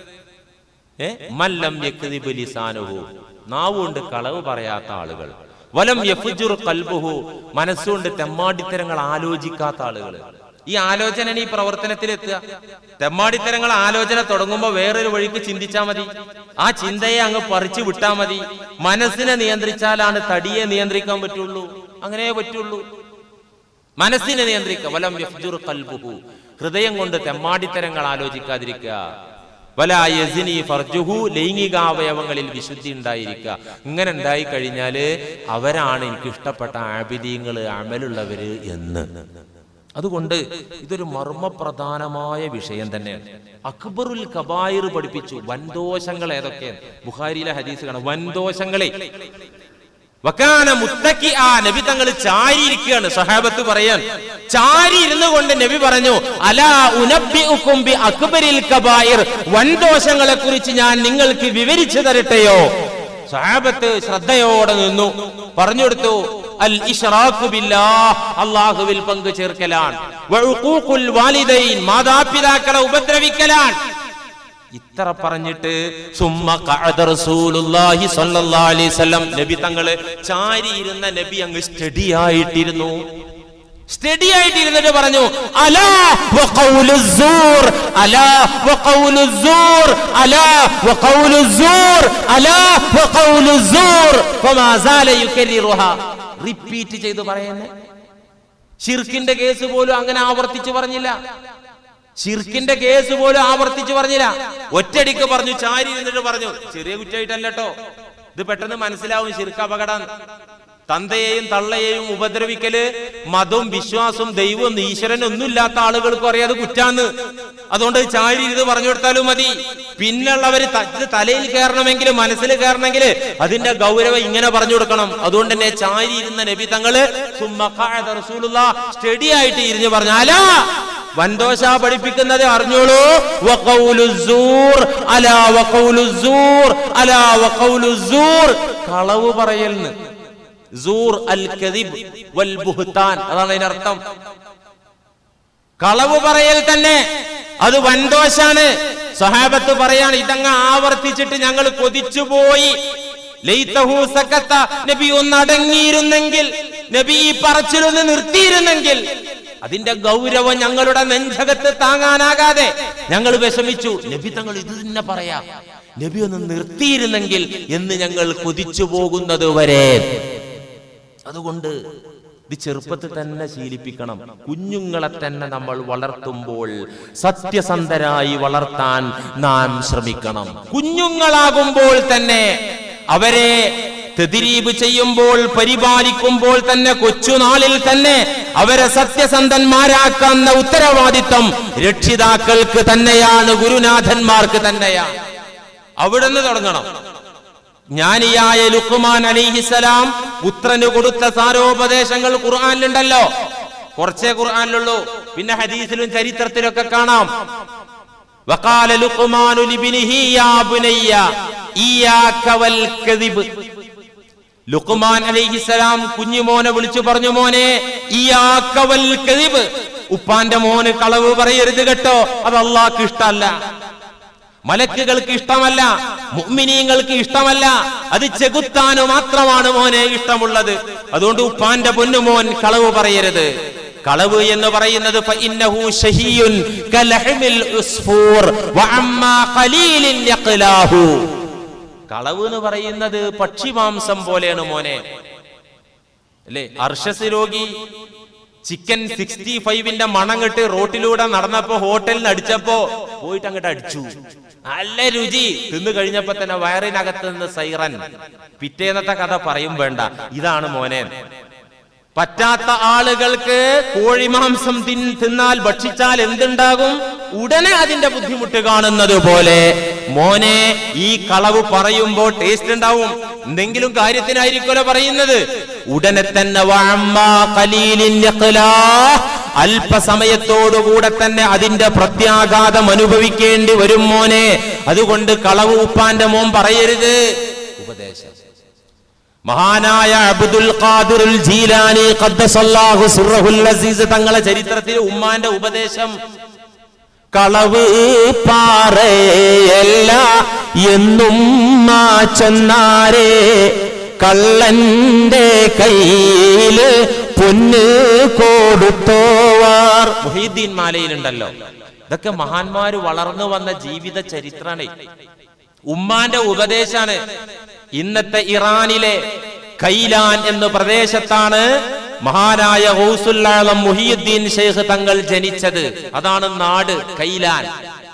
മല്ലം യക്ദിബ് ലിസാനുഹു, നാവുകൊണ്ട് കളവ് പറയാത്ത ആളുകൾ. വലം യഫ്ജുർ ഖൽബുഹു, മനസ്സുകൊണ്ട് തെമ്മാടിത്തരങ്ങൾ ആലോചിക്കാത്ത ആളുകൾ. ഈ ആലോചന ഈ പ്രവർത്തനത്തിലെത്തുക. തെമ്മാടിത്തരങ്ങൾ ആലോചന തുടങ്ങുമ്പോൾ വേറൊരു വഴിക്ക് ചിന്തിച്ചാൽ മതി. ആ ചിന്തയെ അങ്ങ് പറിച്ചു വിട്ടാ മതി. മനസ്സിനെ നിയന്ത്രിച്ചാലാണ് തടിയെ നിയന്ത്രിക്കാൻ പറ്റുള്ളൂ. അങ്ങനെ പറ്റുള്ളൂ. മനസ്സിനെ നിയന്ത്രിക്കുക. വലം യഫ്ജുർ ഖൽബുഹു, ഹൃദയം കൊണ്ട് തെമ്മാടിത്തരങ്ങൾ ആലോചിക്കാതിരിക്കുക. വലാ യസ്നി ഫർജുഹു, ലൈംഗികാവയവങ്ങളിൽ വിശുദ്ധി ഉണ്ടായിരിക്കുക. ഇങ്ങനെ ഉണ്ടായി കഴിഞ്ഞാല് അവരാണ് എനിക്ക് ഇഷ്ടപ്പെട്ട ആബിദീങ്ങള്, അമലുള്ളവര് എന്ന്. അതുകൊണ്ട് ഇതൊരു മർമ്മപ്രധാനമായ വിഷയം തന്നെയാണ്. അക്ബറുൽ കബായിർ പഠിപ്പിച്ചു. വൻദോഷങ്ങൾ ഏതൊക്കെയാണ്? ബുഖാരിയിലെ ഹദീസ് കാണാം. വൻദോഷങ്ങളെ വകാന മുത്തക്കിആ, നബി തങ്ങൾ ചാരിയിരിക്കുകയാണ്. സഹാബത്ത് പറയാൻ ചാരി ഇരുന്നു കൊണ്ട് നബി പറഞ്ഞു, അലാ ഉനബ്ബിഉകും ബി അക്ബരിൽ കബായിർ, വൻദോഷങ്ങളെ കുറിച്ച് ഞാൻ നിങ്ങൾക്ക് വിവരിച്ചു തരട്ടെയോ? സഹാബത്ത് ശ്രദ്ധയോടെ നിന്നു. പറഞ്ഞു കൊടുത്തു, അൽ ഇശ്റാഖു ബില്ലാഹ്, അല്ലാഹുവിൽ പങ്കു ചേർക്കലാണ്. വഉഖൂഖുൽ വാലിദൈൻ, മാതാപിതാക്കളെ ഉപദ്രവിക്കലാണ്. ഇത്ര പറഞ്ഞിട്ട് സുമ്മ ഖഅദ റസൂലുള്ളാഹി സ്വല്ലല്ലാഹു അലൈഹി വസല്ലം, നബി തങ്ങള് ചാരിയിരുന്ന നബി അങ്ങ് സ്റ്റഡി ആയിട്ടിരുന്നു. സ്റ്റഡി ആയിട്ടിരുന്നിട്ട് പറഞ്ഞു, അലാ വഖൗലുസ്സൂർ, അലാ വഖൗലുസ്സൂർ, അലാ വഖൗലുസ്സൂർ, അലാ വഖൗലുസ്സൂർ, ഫമാ സാല യുകരിറുഹാ. റിപ്പീറ്റ് ചെയ്ത് പറയുന്നേ. ശിർക്കിന്റെ കേസ് പോലും അങ്ങനെ ആവർത്തിച്ചു പറഞ്ഞില്ല. ശിർക്കിന്റെ കേസ് പോലും ആവർത്തിച്ചു പറഞ്ഞില്ല. ഒറ്റടിക്ക് പറഞ്ഞു, ചാരി എന്നിട്ട് പറഞ്ഞു. ചെറിയ കുറ്റായിട്ടല്ല കേട്ടോ, ഇത് പെട്ടെന്ന് മനസ്സിലാവും ശിർക്ക് അപകടം. തന്തയെയും തള്ളയെയും ഉപദ്രവിക്കല് മതവും വിശ്വാസവും ദൈവവും ഈശ്വരനും ഒന്നും ഇല്ലാത്ത ആളുകൾക്കും അറിയാതെ കുറ്റാന്ന്. അതുകൊണ്ട് ചാരി ഇത് പറഞ്ഞു കൊടുത്താലും മതി. പിന്നുള്ളവര് തലയിൽ കയറണമെങ്കിൽ, മനസ്സിൽ കയറണമെങ്കിൽ അതിന്റെ ഗൗരവം ഇങ്ങനെ പറഞ്ഞു കൊടുക്കണം. അതുകൊണ്ട് തന്നെ ചാരി ഇരുന്ന നബി തങ്ങള് സ്റ്റഡി ആയിട്ട് ഇരിഞ്ഞു പറഞ്ഞു, അലാ വൻദോഷ പഠിപ്പിക്കുന്നത് അറിഞ്ഞോളൂ. വഖൗലുസ്സൂർ, അലാ വഖൗലുസ്സൂർ, അലാ വഖൗലുസ്സൂർ, കളവ് പറയൽന്ന്. സൂർ അൽ കദിബ് വൽ ബുഹ്താൻ, അതാണ് അതിന്റെ അർത്ഥം. കളവ് പറയൽ തന്നെ അത് വൻദോഷാണ്. സഹാബത്ത് പറയാണ്, ഇതങ്ങ് ആവർത്തിച്ചിട്ട് ഞങ്ങൾ കൊതിച്ചുപോയി. ലൈതഹു സകത, നബി ഒന്ന് അടങ്ങിയിരുന്നെങ്കിൽ, നബി ഈ പറച്ചിലൊന്ന് നിർത്തിയിരുന്നെങ്കിൽ. അതിന്റെ ഗൗരവം ഞങ്ങളുടെ നെഞ്ചകത്ത് താങ്ങാനാകാതെ ഞങ്ങൾ വിഷമിച്ചു. നബി തങ്ങൾ ഇത് തന്നെ പറയാ, നബി ഒന്ന് നിർത്തിയിരുന്നെങ്കിൽ എന്ന് ഞങ്ങൾ കൊതിച്ചു പോകുന്നത് വരെ. അതുകൊണ്ട് ഇത് ചെറുപ്പത്തിൽ തന്നെ ശീലിപ്പിക്കണം. കുഞ്ഞുങ്ങളെ തന്നെ നമ്മൾ വളർത്തുമ്പോൾ സത്യസന്ധരായി വളർത്താൻ നാം ശ്രമിക്കണം. കുഞ്ഞുങ്ങളാകുമ്പോൾ തന്നെ അവരെ തദ്രീബ് ചെയ്യുമ്പോൾ, പരിപാലിക്കുമ്പോൾ തന്നെ, കൊച്ചുനാളിൽ തന്നെ അവരെ സത്യസന്ധന്മാരാക്കുന്ന ഉത്തരവാദിത്വം രക്ഷിതാക്കൾക്ക് തന്നെയാണ്, ഗുരുനാഥന്മാർക്ക് തന്നെയാണ്. അവിടുന്ന് തുടങ്ങണം. ജ്ഞാനിയായ ലുഖ്മാൻ അലൈഹിസ്സലാം പുത്രന് കൊടുത്ത സാരോപദേശങ്ങൾ ഖുർആനിലുണ്ടല്ലോ. കുറച്ചേ ഖുർആനിലുള്ളൂ, പിന്നെ ഹദീസിലും ചരിത്രത്തിലൊക്കെ കാണാം. വഖാല ലുഖ്മാനു ലിബ്നിഹി യാ ബുനയ്യ ഇയ്യാക വൽ കദിബ്. ലുഖ്മാൻ അലൈഹിസ്സലാം കുഞ്ഞുമോനെ വിളിച്ചു പറഞ്ഞു, മോനെ ഇയ്യാക വൽ കദിബ്, ഉപ്പാന്റെ മോന് കളവ് പറയരുത് കേട്ടോ. അത് അല്ലാഹുക്ക് ഇഷ്ടമല്ല, മലക്കുകൾക്ക് ഇഷ്ടമല്ല, മുഅ്മിനീങ്ങൾക്ക് ഇഷ്ടമല്ല. അത് ചെകുത്താനു മാത്രമാണ് മോനെ ഇഷ്ടമുള്ളത്. അതുകൊണ്ട് ഉപ്പാന്റെ പൊന്നുമോൻ കളവ് പറയരുത്. കളവ് എന്ന് പറയുന്നത് ഫഇന്നഹു ശഹീയുൻ കലഹ്മിൽ ഉസ്ഫൂർ വഅമ്മാ ഖലീലിൻ യഖ്ലാഹു. കളവ് എന്ന് പറയുന്നത് പക്ഷിമാംസം പോലെയാണ് മോനെ. അല്ലേ? അർശസ് രോഗി ചിക്കൻ 65ന്റെ മണം കെട്ട് റോട്ടിലൂടെ നടന്നപ്പോ ഹോട്ടലിന് അടിച്ചപ്പോ പോയിട്ട് അങ്ങോട്ട് അടിച്ചു. നല്ല രുചി. തിന്നു കഴിഞ്ഞപ്പോ തന്നെ വയറിനകത്ത് നിന്ന് സൈറൻ. പിറ്റേന്നത്തെ കഥ പറയും വേണ്ട. ഇതാണ് മോനെ. പറ്റാത്ത ആളുകൾക്ക് കോഴിമാംസം തിന്നാൽ, ഭക്ഷിച്ചാൽ എന്തുണ്ടാകും? ഉടനെ അതിന്റെ ബുദ്ധിമുട്ട് കാണുന്നത് പോലെ മോനെ ഈ കളവ് പറയുമ്പോൾ ടേസ്റ്റ് ഉണ്ടാവും, എന്തെങ്കിലും കാര്യത്തിനായിരിക്കുമല്ലോ പറയുന്നത്. ഉടനെ തന്നെ അല്പസമയത്തോടുകൂടെ തന്നെ അതിന്റെ പ്രത്യാഘാതം അനുഭവിക്കേണ്ടി വരും മോനെ. അതുകൊണ്ട് കളവ് ഉപ്പാന്റെ മോൻ പറയരുത്. ഉപദേശം. മഹാനായ അബ്ദുൽ ഖാദിറുൽ ജീലാനി ഖദ്ദസല്ലാഹു സിർറഹുൽ അസീസ് തങ്ങളെ ചരിത്രത്തിൽ ഉമ്മാന്റെ ഉപദേശം, കളവ് പാറയല്ല എന്നും ചെന്നാരേ, കള്ളന്റെ കയ്യില് പൊന്ന് കൊടുത്തോവാർ. മുഹീദ്ദീൻ മാലയിലുണ്ടല്ലോ. ഇതൊക്കെ മഹാന്മാര് വളർന്നു വന്ന ജീവിത ചരിത്രാണ്, ഉമ്മാന്റെ ഉപദേശാണ്. ഇന്നത്തെ ഇറാനിലെ കൈലാൻ എന്ന പ്രദേശത്താണ് മഹാനായ ഗൗസുൽ ആലം മുഹിയുദ്ദീൻ ശൈഖ് തങ്ങൾ ജനിച്ചത്. അതാണ് നാട് കൈലാൻ.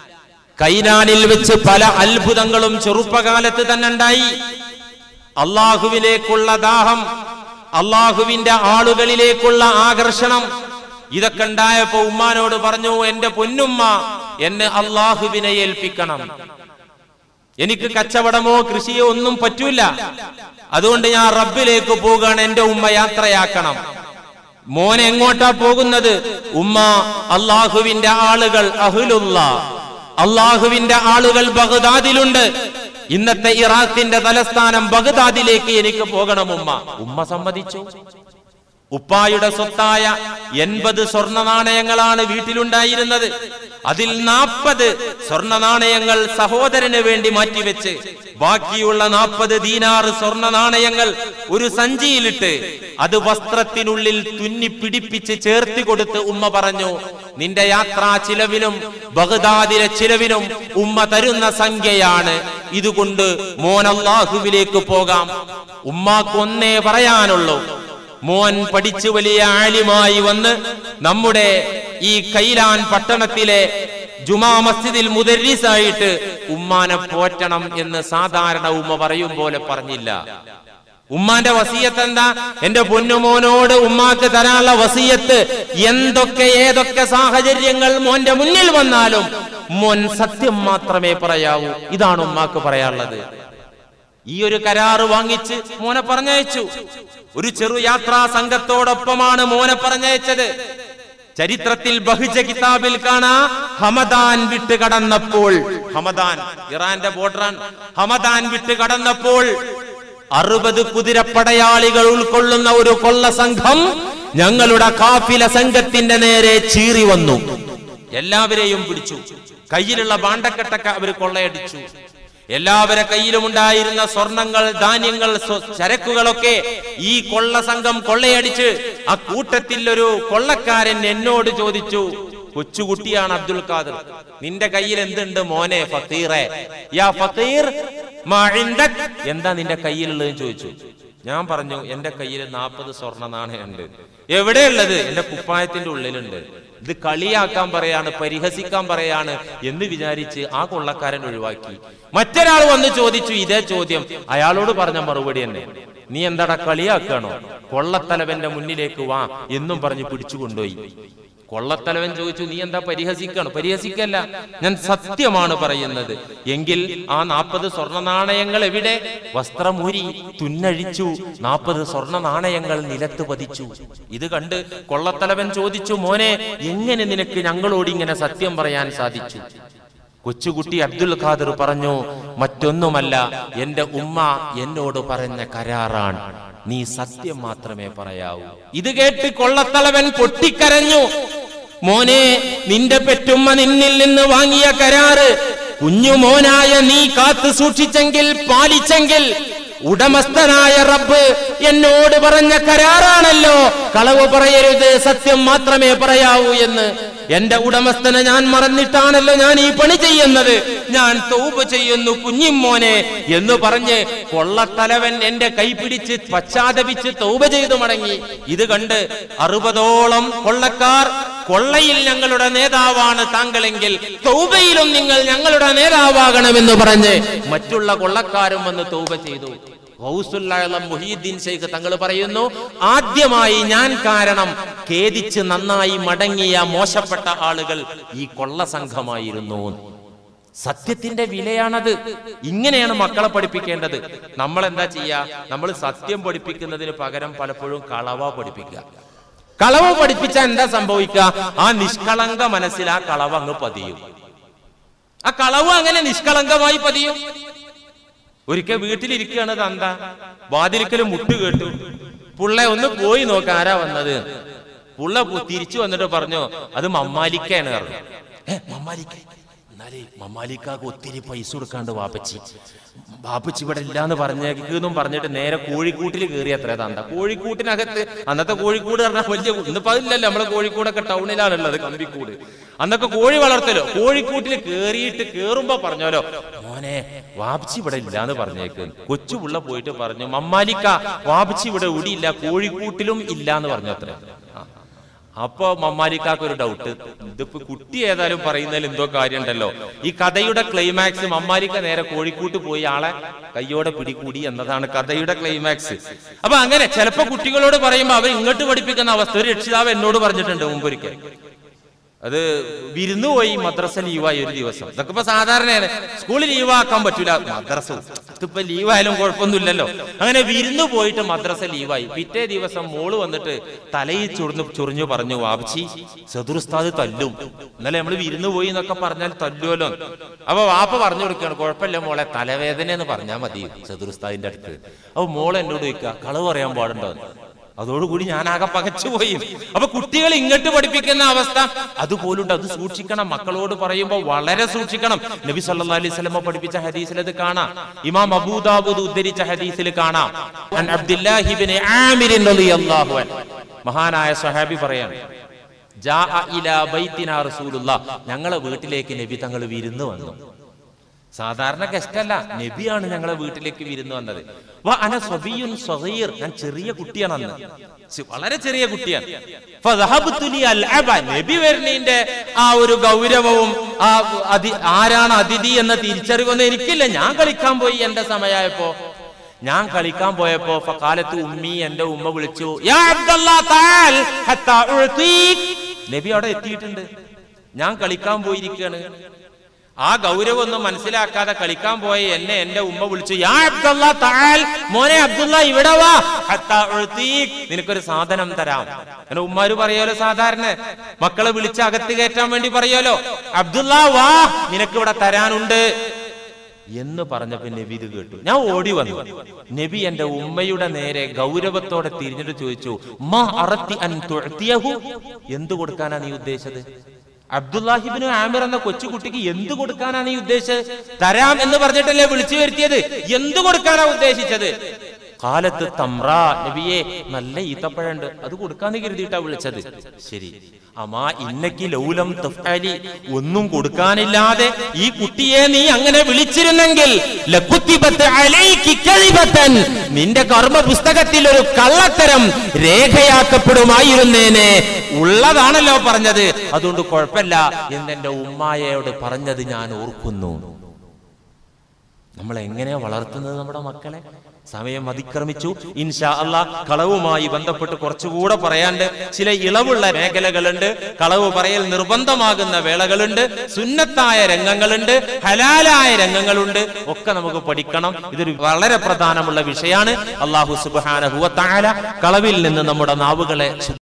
കൈലാനിൽ വെച്ച് പല അത്ഭുതങ്ങളും ചെറുപ്പകാലത്ത് തന്നെ ഉണ്ടായി. അള്ളാഹുവിലേക്കുള്ള ദാഹം, അള്ളാഹുവിന്റെ ആളുകളിലേക്കുള്ള ആകർഷണം, ഇതൊക്കെ ഉണ്ടായപ്പോ ഉമ്മാനോട് പറഞ്ഞു, എന്റെ പൊന്നുമ്മ, എന്നെ അള്ളാഹുവിനെ ഏൽപ്പിക്കണം. എനിക്ക് കച്ചവടമോ കൃഷിയോ ഒന്നും പറ്റൂല. അതുകൊണ്ട് ഞാൻ റബ്ബിലേക്ക് പോകാണ്, എന്റെ ഉമ്മ യാത്രയാക്കണം. മോൻ എങ്ങോട്ടാ പോകുന്നത്? ഉമ്മ, അള്ളാഹുവിന്റെ ആളുകൾ അഹ്ലുല്ല, അള്ളാഹുവിന്റെ ആളുകൾ ബഗ്ദാദിലുണ്ട്. ഇന്നത്തെ ഇറാഖിന്റെ തലസ്ഥാനം ബഗ്ദാദിലേക്ക് എനിക്ക് പോകണം ഉമ്മ. ഉമ്മ സമ്മതിച്ചു. ഉപ്പായുടെ സ്വത്തായ 80 സ്വർണ്ണ നാണയങ്ങളാണ് വീട്ടിലുണ്ടായിരുന്നത്. അതിൽ 40 സ്വർണ്ണ നാണയങ്ങൾ സഹോദരന് വേണ്ടി മാറ്റിവെച്ച് ബാക്കിയുള്ള 40 ദീനാർ സ്വർണ്ണ നാണയങ്ങൾ ഒരു സഞ്ചിയിലിട്ട് അത് വസ്ത്രത്തിനുള്ളിൽ തുന്നി പിടിപ്പിച്ച് ചേർത്തി കൊടുത്ത് ഉമ്മ പറഞ്ഞു, നിന്റെ യാത്രാ ചിലവിനും ബഗ്ദാദിലെ ചിലവിനും ഉമ്മ തരുന്ന സംഖ്യയാണ്. ഇതുകൊണ്ട് മോൻ അല്ലാഹുവിലേക്ക് പോകാം. ഉമ്മാക്കൊന്നേ പറയാനുള്ളൂ, മോൻ പഠിച്ചു വലിയ ആലിമായി വന്ന് നമ്മുടെ ഈ കൈലാൻ പട്ടണത്തിലെ ജുമാ മസ്ജിദിൽ മുദർരിസായിട്ട് ഉമ്മാനെ പോറ്റണം എന്ന് സാധാരണ ഉമ്മ പറയും പോലെ പറഞ്ഞില്ല. ഉമ്മാന്റെ വസിയത്ത് എന്താ? എന്റെ പൊന്നുമോനോട് ഉമ്മാക്ക് തരാനുള്ള വസിയത്ത്, എന്തൊക്കെ ഏതൊക്കെ സാഹചര്യങ്ങൾ മോന്റെ മുന്നിൽ വന്നാലും മോൻ സത്യം മാത്രമേ പറയാവൂ. ഇതാണ് ഉമ്മാക്ക് പറയാനുള്ളത്. ഈ ഒരു കരാറ് വാങ്ങിച്ച് മോനെ പറഞ്ഞയച്ചു. ഒരു ചെറു യാത്രാ സംഘത്തോടൊപ്പമാണ് മോനെ പറഞ്ഞയച്ചത്. ചരിത്രത്തിൽ ബഹുജ കിതാബിൽ കാണാ, ഹമദാൻ വിട്ട് കടന്നപ്പോൾ, ഹമദാൻ ഇറാന്റെ ബോർഡറാണ്, ഹമദാൻ വിട്ട് കടന്നപ്പോൾ 60 കുതിരപ്പടയാളികൾ ഉൾക്കൊള്ളുന്ന ഒരു കൊള്ള സംഘം ഞങ്ങളുടെ കാഫില സംഘത്തിന്റെ നേരെ ചീറി വന്നു. എല്ലാവരെയും പിടിച്ചു. കയ്യിലുള്ള ഭാണ്ഡക്കെട്ടൊക്കെ അവർ കൊള്ളയടിച്ചു. എല്ലാവരുടെ കയ്യിലും ഉണ്ടായിരുന്ന സ്വർണങ്ങൾ, ധാന്യങ്ങൾ, ചരക്കുകളൊക്കെ ഈ കൊള്ള സംഘം കൊള്ളയടിച്ച് ആ കൂട്ടത്തിൽ ഒരു കൊള്ളക്കാരൻ എന്നോട് ചോദിച്ചു, കൊച്ചുകുട്ടിയാണ് അബ്ദുൽ ഖാദർ, നിന്റെ കയ്യിൽ എന്തുണ്ട് മോനെ ഫഖീറെ? യാ ഫഖീർ മാ ഇൻദക്, എന്താ നിന്റെ കയ്യിലുള്ളതെന്ന് ചോദിച്ചു. ഞാൻ പറഞ്ഞു, എന്റെ കയ്യിൽ 40 സ്വർണ്ണ നാണയമുണ്ട്. എവിടെയുള്ളത്? എന്റെ കുപ്പായത്തിന്റെ ഉള്ളിലുണ്ട്. ഇത് കളിയാക്കാൻ പറയാണ്, പരിഹസിക്കാൻ പറയാണ് എന്ന് വിചാരിച്ച് ആ കൊള്ളക്കാരൻ ഒഴിവാക്കി. മറ്റൊരാൾ വന്ന് ചോദിച്ചു ഇതേ ചോദ്യം. അയാളോട് പറഞ്ഞ മറുപടി തന്നെ, നീ എന്താടാ കളിയാക്കാണോ? കൊള്ളത്തലവന്റെ മുന്നിലേക്ക് വാ എന്നും പറഞ്ഞ് പിടിച്ചുകൊണ്ടുപോയി. കൊള്ളത്തലവൻ ചോദിച്ചു, നീ എന്താ പരിഹസിക്കാണോ? പരിഹസിക്കല്ല, ഞാൻ സത്യമാണ് പറയുന്നത്. എങ്കിൽ ആ 40 സ്വർണ്ണ നാണയങ്ങൾ എവിടെ? വസ്ത്രമൂരി തുന്നഴിച്ചു 40 സ്വർണ്ണ നാണയങ്ങൾ നിലത്ത് പതിച്ചു. ഇത് കണ്ട് കൊള്ളത്തലവൻ ചോദിച്ചു, മോനെ, എങ്ങനെ നിനക്ക് ഞങ്ങളോട് ഇങ്ങനെ സത്യം പറയാൻ സാധിച്ചു? കൊച്ചുകുട്ടി അബ്ദുൽ ഖാദർ പറഞ്ഞു, മറ്റൊന്നുമല്ല, എന്റെ ഉമ്മ എന്നോട് പറഞ്ഞ കരാറാണ്, നീ സത്യം മാത്രമേ പറയാവൂ. ഇത് കേട്ട് കൊള്ളത്തലവൻ പൊട്ടിക്കരഞ്ഞു. മോനെ, നിന്റെ പെറ്റുമ്മ നിന്നിൽ നിന്ന് വാങ്ങിയ കരാറ് കുഞ്ഞുമോനായ നീ കാത്തു സൂക്ഷിച്ചെങ്കിൽ, പാലിച്ചെങ്കിൽ, ഉടമസ്ഥനായ റബ്ബ് എന്നോട് പറഞ്ഞ കരാറാണല്ലോ, കളവ് പറയരുത്, സത്യം മാത്രമേ പറയാവൂ എന്ന്. എന്റെ ഉടമസ്ഥനെ ഞാൻ മറന്നിട്ടാണല്ലോ ഞാൻ ഈ പണി ചെയ്യുന്നത്. ഞാൻ തൗബ ചെയ്യുന്നു കുഞ്ഞിമോനെ എന്ന് പറഞ്ഞ് കൊള്ളത്തലവൻ എന്റെ കൈപിടിച്ച് പശ്ചാത്തപിച്ച് തൗബ ചെയ്തു മടങ്ങി. ഇത് കണ്ട് 60ഓളം കൊള്ളക്കാർ, കൊള്ളയിൽ ഞങ്ങളുടെ നേതാവാണ് താങ്കളെങ്കിൽ തൗബയിലും നിങ്ങൾ ഞങ്ങളുടെ നേതാവാകണമെന്ന് പറഞ്ഞ് മറ്റുള്ള കൊള്ളക്കാരും വന്ന് തൗബ ചെയ്തു. ഗൗസുൽ ആലം മുഹീദ്ദീൻ ശൈഖ് തങ്ങൾ പറയുന്നു, ആദ്യമായി ഞാൻ കാരണം ഖേദിച്ച് നന്നായി മടങ്ങിയ മോശപ്പെട്ട ആളുകൾ ഈ കൊള്ള സംഘമായിരുന്നു. സത്യത്തിന്റെ വിലയാണത്. ഇങ്ങനെയാണ് മക്കളെ പഠിപ്പിക്കേണ്ടത്. നമ്മൾ എന്താ ചെയ്യാ? നമ്മൾ സത്യം പഠിപ്പിക്കുന്നതിന് പകരം പലപ്പോഴും കളവ പഠിപ്പിക്കുക. കളവ് പഠിപ്പിച്ചാൽ എന്താ സംഭവിക്കുക? ആ നിഷ്കളങ്ക മനസ്സിൽ ആ കളവ് അങ്ങ് പതിയും. ആ കളവ് അങ്ങനെ നിഷ്കളങ്കമായി പതിയും. ഒരിക്കൽ വീട്ടിലിരിക്കുകയാണ് തന്ത, വാതിലിക്കൽ മുട്ട് കേട്ടു. പുള്ള ഒന്ന് പോയി നോക്ക ആരാ വന്നത്. പുള്ള തിരിച്ചു വന്നിട്ട് പറഞ്ഞു, അത് മമ്മാലിക്കാണ് പറഞ്ഞു. മമ്മാലിക്ക എന്നാലേ മമ്മാലിക്കാക്ക് ഒത്തിരി പൈസ കൊടുക്കാണ്ട് വാപ്പച്ചി ഇവിടെ ഇല്ലാന്ന് പറഞ്ഞേക്കെന്നും പറഞ്ഞിട്ട് നേരെ കോഴിക്കൂട്ടിൽ കയറി അത്ര താണ്ട. കോഴിക്കൂട്ടിനകത്ത് അന്നത്തെ കോഴിക്കൂട് പറഞ്ഞാൽ വലിയ, ഇന്നിപ്പോ അതില്ലല്ലോ, നമ്മളെ കോഴിക്കൂടൊക്കെ ടൗണിലാണുള്ളത്, കമ്പിക്കൂട്. അന്നൊക്കെ കോഴി വളർത്തലോ. കോഴിക്കൂട്ടിൽ കേറുമ്പോ പറഞ്ഞോലോ, മോനെ വാപ്പച്ചി ഇവിടെ ഇല്ലാന്ന് പറഞ്ഞേക്ക്. കൊച്ചുപിള്ള പോയിട്ട് പറഞ്ഞു, മമ്മാലിക്ക വാപ്പച്ചി ഇവിടെ ഇല്ല, കോഴിക്കൂട്ടിലും ഇല്ലാന്ന് പറഞ്ഞു അത്ര. അപ്പൊ മമ്മാലിക്കാക്ക് ഒരു ഡൗട്ട്, ഇതിപ്പോ കുട്ടി ഏതായാലും പറയുന്നതിൽ എന്തോ കാര്യം ഉണ്ടല്ലോ. ഈ കഥയുടെ ക്ലൈമാക്സ് മമ്മാലിക്ക നേരെ കോഴിക്കൂട്ട് പോയി ആളെ കയ്യോടെ പിടികൂടി എന്നതാണ് കഥയുടെ ക്ലൈമാക്സ്. അപ്പൊ അങ്ങനെ ചിലപ്പോ കുട്ടികളോട് പറയുമ്പോ അവർ ഇങ്ങോട്ട് പഠിപ്പിക്കുന്ന അവസ്ഥ ഒരു രക്ഷിതാവ് എന്നോട് പറഞ്ഞിട്ടുണ്ട് മുമ്പൊരിക്കൽ. അത് വിരുന്ന് പോയി, മദ്രസ ലീവായി ഒരു ദിവസം. ഇതൊക്കെ ഇപ്പൊ സാധാരണയാണ്, സ്കൂളിൽ ലീവാക്കാൻ പറ്റൂല, മദ്രസ ഇതിപ്പോ ലീവായാലും കുഴപ്പമൊന്നുമില്ലല്ലോ. അങ്ങനെ വിരുന്ന് പോയിട്ട് മദ്രസ ലീവായി. പിറ്റേ ദിവസം മോള് വന്നിട്ട് തലയിൽ ചൊറിഞ്ഞു പറഞ്ഞു, വാപ്പച്ചി സദുർസ്താദ് തല്ലും, ഇന്നലെ നമ്മള് വിരുന്ന് പോയി എന്നൊക്കെ പറഞ്ഞാൽ തല്ലുമല്ലോ. അപ്പൊ വാപ്പ പറഞ്ഞു കൊടുക്കുകയാണ്, കുഴപ്പമില്ല മോളെ, തലവേദന എന്ന് പറഞ്ഞാൽ മതി സദുർസ്താദിന്റെ അടുത്ത്. അപ്പൊ മോള് എന്നോട് ചോദിക്കുക, കളവ് പറയാൻ പാടുണ്ടോ? അതോടുകൂടി ഞാൻ ആകെ പകച്ചുപോയി. അപ്പൊ കുട്ടികൾ ഇങ്ങോട്ട് പഠിപ്പിക്കുന്ന അവസ്ഥ അതുപോലുണ്ട്. അത് സൂക്ഷിക്കണം, മക്കളോട് പറയുമ്പോൾ വളരെ സൂക്ഷിക്കണം. നബി സല്ലല്ലാഹു അലൈഹി വസല്ലം പഠിപ്പിച്ച ഹദീസിൽ അത് കാണാം. ഇമാം അബൂ ദാവൂദ് ഉദ്ധരിച്ച ഹദീസിൽ കാണാം. അൻ അബ്ദുല്ലാഹി ഇബ്നു ആമിർ റളിയല്ലാഹു അൻഹു, മഹാനായ സ്വഹാബി പറയാണ്, ജാഅ ഇലാ ബൈത്തിനാ റസൂലുള്ളാഹ്, ഞങ്ങളെ വീട്ടിലേക്ക് നബി തങ്ങൾ വിരുന്ന് വന്നു. സാധാരണ ഗസ്റ്റല്ല, നബിയാണ് ഞങ്ങളെ വീട്ടിലേക്ക് വിരുന്ന് വന്നത്. ഞാൻ ചെറിയ കുട്ടിയാണ് അന്ന്, വളരെ ചെറിയ കുട്ടിയാണ്. നബി വരുന്നതിന്റെ ആ ഒരു ഗൗരവവും ആരാണ് അതിഥി എന്ന തിരിച്ചറിവൊന്നും എനിക്കില്ല. ഞാൻ കളിക്കാൻ പോയി. എന്റെ സമയമായപ്പോ ഞാൻ കളിക്കാൻ പോയപ്പോ ഫഖാലത്തു ഉമ്മി, എന്റെ ഉമ്മ വിളിച്ചു, യാ അബ്ദുല്ലാഹ് തആൽ ഹത്താ ഉഅതീക്. നബി അവിടെ എത്തിയിട്ടുണ്ട്, ഞാൻ കളിക്കാൻ പോയിരിക്കുകയാണ്. ആ ഗൗരവൊന്നും മനസ്സിലാക്കാതെ കളിക്കാൻ പോയ എന്നെ എന്റെ ഉമ്മ വിളിച്ചു, യാ അബ്ദുല്ലാഹ് തആൽ, മോനെ അബ്ദുള്ള ഇവിടെ വാ, ഹത്താ ഉഅതീക്, നിനക്കൊരു സാധനം തരാം. അങ്ങനെ ഉമ്മാര് പറയോലോ, സാധാരണ മക്കളെ വിളിച്ച് അകത്ത് കയറ്റാൻ വേണ്ടി പറയോലോ, അബ്ദുള്ള വാ, നിനക്ക് ഇവിടെ തരാനുണ്ട് എന്ന് പറഞ്ഞപ്പോ നബി ഇത് കേട്ടു. ഞാൻ ഓടി വന്നു. നബി എന്റെ ഉമ്മയുടെ നേരെ ഗൗരവത്തോടെ തിരിഞ്ഞിട്ട് ചോദിച്ചു, മാ അറത്തി അൻ തുഅതിയഹു, എന്ത് കൊടുക്കാനാ നീ ഉദ്ദേശിച്ചത്? അബ്ദുല്ലാഹി ഇബ്നു ആമിർ എന്ന കൊച്ചുകുട്ടിക്ക് എന്ത് കൊടുക്കാനാണ് നീ ഉദ്ദേശിച്ചത്? തരാം എന്ന് പറഞ്ഞിട്ടല്ലേ വിളിച്ചു വരുത്തിയത്, എന്ത് കൊടുക്കാനാ ഉദ്ദേശിച്ചത്? കാലത്ത് തമ്ര, നബിയെ നല്ല ഈത്തപ്പഴുണ്ട്, അത് കൊടുക്കാന്ന് കരുതിയിട്ടാ വിളിച്ചത്. ശരി, അമാ ഇന്നക്കി ലൗലം തഫ്അലി, ഒന്നും കൊടുക്കാനില്ലാതെ ഈ കുട്ടിയെ നീ അങ്ങനെ വിളിച്ചിരുന്നെങ്കിൽ ലകുതിബത അലൈകി കദിബതൻ, നിന്റെ കർമ്മ പുസ്തകത്തിൽ ഒരു കള്ളത്തരം രേഖയാക്കപ്പെടുമായിരുന്നേനെ. ഉള്ളതാണല്ലോ പറഞ്ഞത്, അതുകൊണ്ട് കുഴപ്പമില്ല എന്നെന്റെ ഉമ്മായയോട് പറഞ്ഞത് ഞാൻ ഓർക്കുന്നു. നമ്മൾ എങ്ങനെയാ വളർത്തുന്നത് നമ്മുടെ മക്കളെ? സമയം അതിക്രമിച്ചു. ഇൻഷാ അല്ലാഹ് കളവുമായി ബന്ധപ്പെട്ട് കുറച്ചുകൂടെ പറയാണ്ട്. ചില ഇളവുള്ള മേഖലകളുണ്ട്, കളവ് പറയൽ നിർബന്ധമാകുന്ന വേളകളുണ്ട്, സുന്നത്തായ രംഗങ്ങളുണ്ട്, ഹലാലായ രംഗങ്ങളുണ്ട്, ഒക്കെ നമുക്ക് പഠിക്കണം. ഇതൊരു വളരെ പ്രധാനമുള്ള വിഷയമാണ്. അല്ലാഹു സുബ്ഹാനഹു വ തആല കളവിൽ നിന്ന് നമ്മുടെ നാവുകളെ